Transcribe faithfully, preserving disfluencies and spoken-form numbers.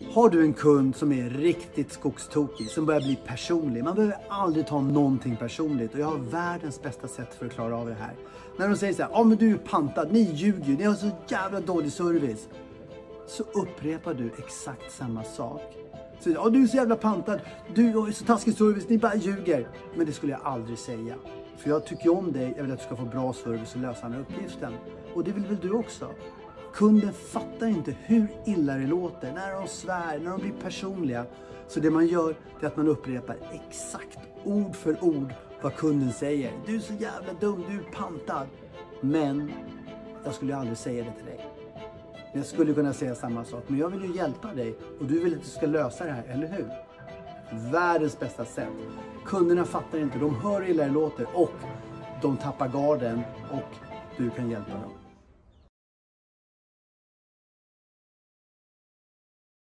Har du en kund som är riktigt skogstokig, som börjar bli personlig. Man behöver aldrig ta någonting personligt. Och jag har världens bästa sätt för att klara av det här. När de säger så här, ja men du är pantad, ni ljuger, ni har så jävla dålig service. Så upprepar du exakt samma sak. Så, ja du är så jävla pantad, du har så taskig service, ni bara ljuger. Men det skulle jag aldrig säga. För jag tycker om dig, jag vill att du ska få bra service och lösa den här uppgiften. Och det vill väl du också? Kunden fattar inte hur illa det låter när de svär, när de blir personliga. Så det man gör är att man upprepar exakt ord för ord vad kunden säger. Du är så jävla dum, du är pantad. Men jag skulle aldrig säga det till dig. Jag skulle kunna säga samma sak, men jag vill ju hjälpa dig och du vill att du ska lösa det här, eller hur? Världens bästa sätt. Kunderna fattar inte, de hör hur illa det låter och de tappar garden och du kan hjälpa dem.